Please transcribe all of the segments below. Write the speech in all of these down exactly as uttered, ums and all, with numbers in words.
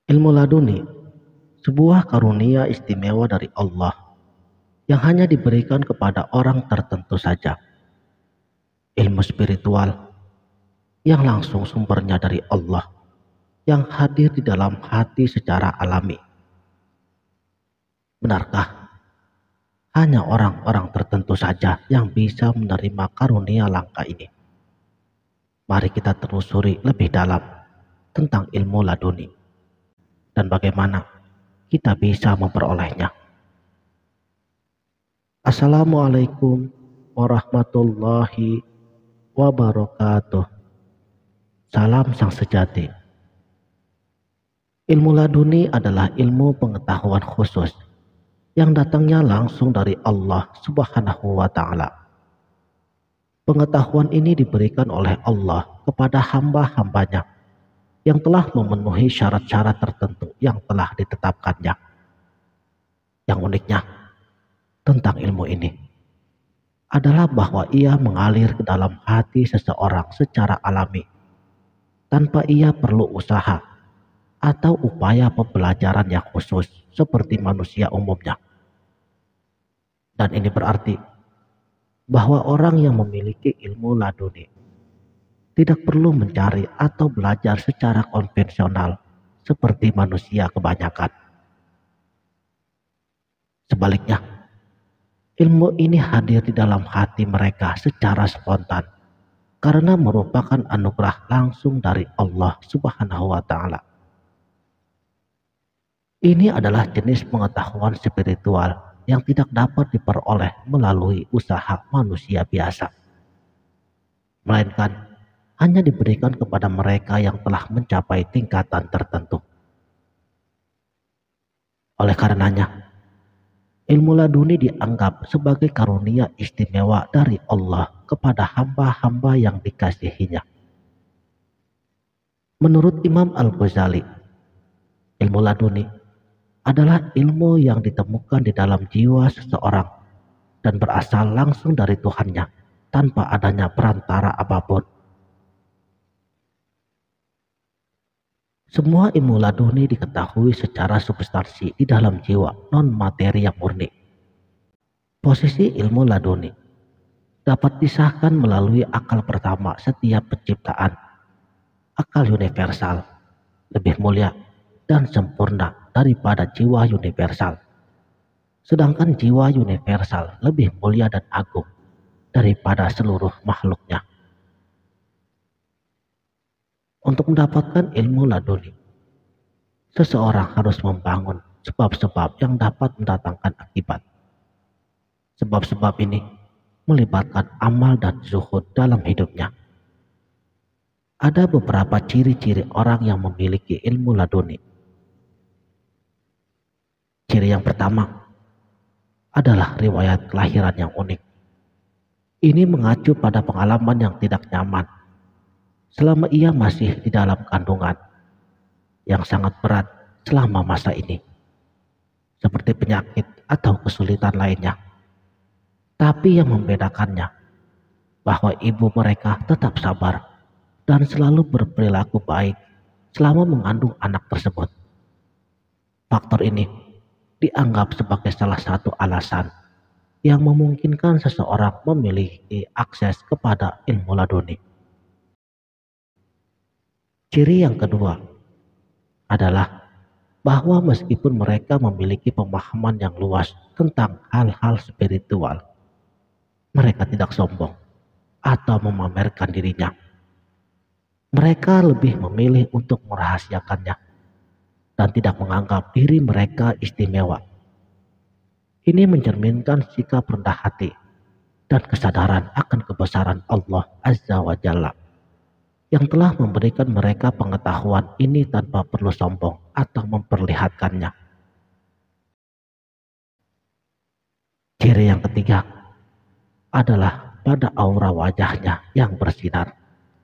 Ilmu laduni, sebuah karunia istimewa dari Allah yang hanya diberikan kepada orang tertentu saja. Ilmu spiritual yang langsung sumbernya dari Allah, yang hadir di dalam hati secara alami. Benarkah hanya orang-orang tertentu saja yang bisa menerima karunia langka ini? Mari kita telusuri lebih dalam tentang ilmu laduni dan bagaimana kita bisa memperolehnya. Assalamualaikum warahmatullahi wabarakatuh. Salam sang sejati. Ilmu laduni adalah ilmu pengetahuan khusus yang datangnya langsung dari Allah Subhanahu wa Ta'ala. Pengetahuan ini diberikan oleh Allah kepada hamba-hambanya yang telah memenuhi syarat-syarat tertentu yang telah ditetapkannya. Yang uniknya tentang ilmu ini adalah bahwa ia mengalir ke dalam hati seseorang secara alami, tanpa ia perlu usaha atau upaya pembelajaran yang khusus seperti manusia umumnya. Dan ini berarti bahwa orang yang memiliki ilmu laduni tidak perlu mencari atau belajar secara konvensional seperti manusia kebanyakan. Sebaliknya, ilmu ini hadir di dalam hati mereka secara spontan karena merupakan anugerah langsung dari Allah Subhanahu wa Ta'ala. Ini adalah jenis pengetahuan spiritual yang tidak dapat diperoleh melalui usaha manusia biasa, melainkan hanya diberikan kepada mereka yang telah mencapai tingkatan tertentu. Oleh karenanya, ilmu laduni dianggap sebagai karunia istimewa dari Allah kepada hamba-hamba yang dikasihinya. Menurut Imam Al-Ghazali, ilmu laduni adalah ilmu yang ditemukan di dalam jiwa seseorang dan berasal langsung dari Tuhannya tanpa adanya perantara apapun. Semua ilmu laduni diketahui secara substansi di dalam jiwa non-materi yang murni. Posisi ilmu laduni dapat disahkan melalui akal pertama setiap penciptaan, akal universal, lebih mulia dan sempurna daripada jiwa universal. Sedangkan jiwa universal lebih mulia dan agung daripada seluruh makhluknya. Untuk mendapatkan ilmu laduni, seseorang harus membangun sebab-sebab yang dapat mendatangkan akibat. Sebab-sebab ini melibatkan amal dan zuhud dalam hidupnya. Ada beberapa ciri-ciri orang yang memiliki ilmu laduni. Ciri yang pertama adalah riwayat kelahiran yang unik. Ini mengacu pada pengalaman yang tidak nyaman selama ia masih di dalam kandungan yang sangat berat selama masa ini, seperti penyakit atau kesulitan lainnya. Tapi yang membedakannya bahwa ibu mereka tetap sabar dan selalu berperilaku baik selama mengandung anak tersebut. Faktor ini dianggap sebagai salah satu alasan yang memungkinkan seseorang memiliki akses kepada ilmu laduni. Ciri yang kedua adalah bahwa meskipun mereka memiliki pemahaman yang luas tentang hal-hal spiritual, mereka tidak sombong atau memamerkan dirinya. Mereka lebih memilih untuk merahasiakannya dan tidak menganggap diri mereka istimewa. Ini mencerminkan sikap rendah hati dan kesadaran akan kebesaran Allah Azza wa Jalla yang telah memberikan mereka pengetahuan ini tanpa perlu sombong atau memperlihatkannya. Ciri yang ketiga adalah pada aura wajahnya yang bersinar.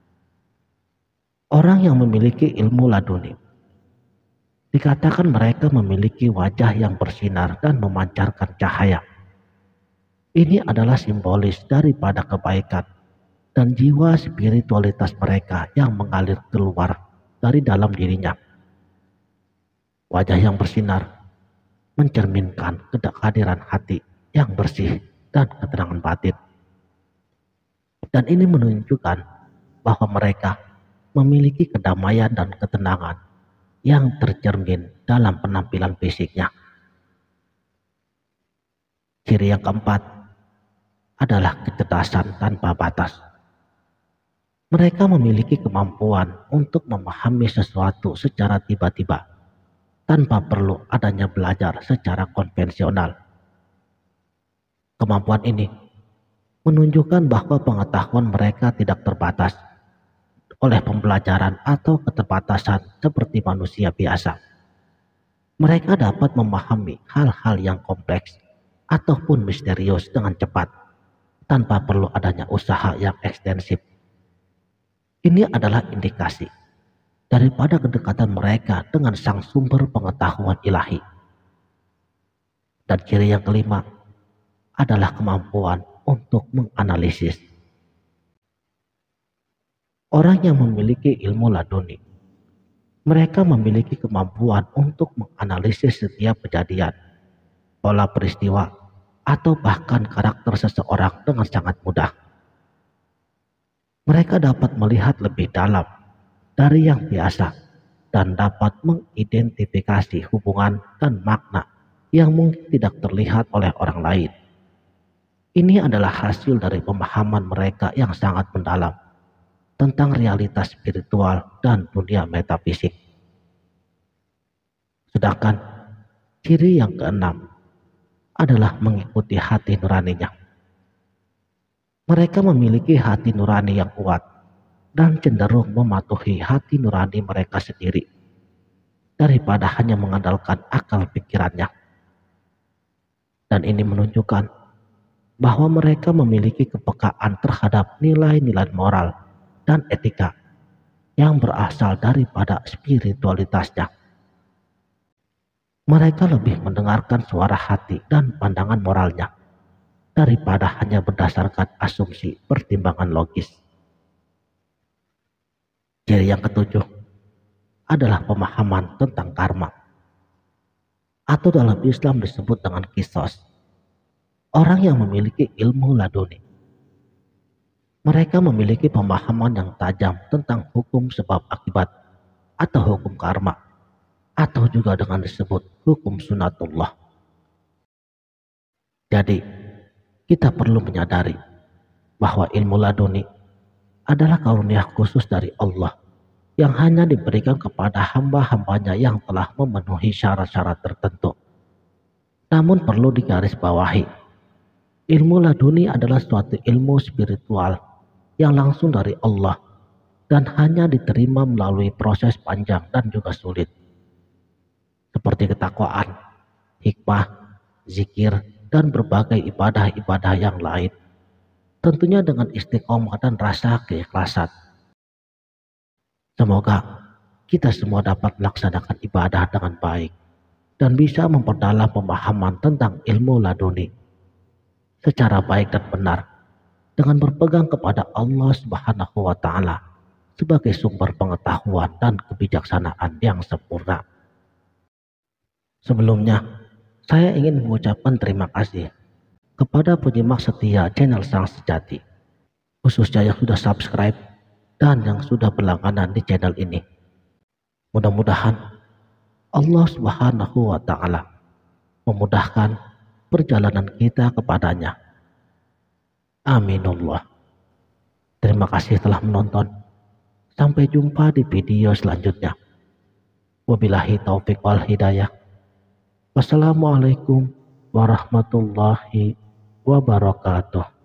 Orang yang memiliki ilmu laduni dikatakan mereka memiliki wajah yang bersinar dan memancarkan cahaya. Ini adalah simbolis daripada kebaikan dan jiwa spiritualitas mereka yang mengalir keluar dari dalam dirinya. Wajah yang bersinar mencerminkan kehadiran hati yang bersih dan ketenangan batin. Dan ini menunjukkan bahwa mereka memiliki kedamaian dan ketenangan yang tercermin dalam penampilan fisiknya. Ciri yang keempat adalah kecerdasan tanpa batas. Mereka memiliki kemampuan untuk memahami sesuatu secara tiba-tiba, tanpa perlu adanya belajar secara konvensional. Kemampuan ini menunjukkan bahwa pengetahuan mereka tidak terbatas oleh pembelajaran atau keterbatasan seperti manusia biasa. Mereka dapat memahami hal-hal yang kompleks ataupun misterius dengan cepat, tanpa perlu adanya usaha yang ekstensif. Ini adalah indikasi daripada kedekatan mereka dengan sang sumber pengetahuan ilahi. Dan ciri yang kelima adalah kemampuan untuk menganalisis. Orang yang memiliki ilmu laduni, mereka memiliki kemampuan untuk menganalisis setiap kejadian, pola peristiwa, atau bahkan karakter seseorang dengan sangat mudah. Mereka dapat melihat lebih dalam dari yang biasa dan dapat mengidentifikasi hubungan dan makna yang mungkin tidak terlihat oleh orang lain. Ini adalah hasil dari pemahaman mereka yang sangat mendalam tentang realitas spiritual dan dunia metafisik. Sedangkan ciri yang keenam adalah mengikuti hati nuraninya. Mereka memiliki hati nurani yang kuat dan cenderung mematuhi hati nurani mereka sendiri daripada hanya mengandalkan akal pikirannya. Dan ini menunjukkan bahwa mereka memiliki kepekaan terhadap nilai-nilai moral dan etika yang berasal daripada spiritualitasnya. Mereka lebih mendengarkan suara hati dan pandangan moralnya daripada hanya berdasarkan asumsi pertimbangan logis. Ciri yang ketujuh adalah pemahaman tentang karma, atau dalam Islam disebut dengan qisas. Orang yang memiliki ilmu laduni, mereka memiliki pemahaman yang tajam tentang hukum sebab akibat atau hukum karma, atau juga dengan disebut hukum sunatullah. Jadi kita perlu menyadari bahwa ilmu laduni adalah karunia khusus dari Allah yang hanya diberikan kepada hamba-hambanya yang telah memenuhi syarat-syarat tertentu. Namun perlu digarisbawahi, ilmu laduni adalah suatu ilmu spiritual yang langsung dari Allah dan hanya diterima melalui proses panjang dan juga sulit, seperti ketakwaan, hikmah, zikir, dan berbagai ibadah-ibadah yang lain, tentunya dengan istiqomah dan rasa keikhlasan. Semoga kita semua dapat melaksanakan ibadah dengan baik dan bisa memperdalam pemahaman tentang ilmu laduni secara baik dan benar dengan berpegang kepada Allah Subhanahu wa Ta'ala sebagai sumber pengetahuan dan kebijaksanaan yang sempurna. Sebelumnya, saya ingin mengucapkan terima kasih kepada penyimak setia channel Sang Sejati, khususnya yang sudah subscribe dan yang sudah berlangganan di channel ini. Mudah-mudahan Allah Subhanahu wa Ta'ala memudahkan perjalanan kita kepadanya. Aminullah. Terima kasih telah menonton. Sampai jumpa di video selanjutnya. Wabillahi taufiq wal hidayah. Wassalamualaikum warahmatullahi wabarakatuh.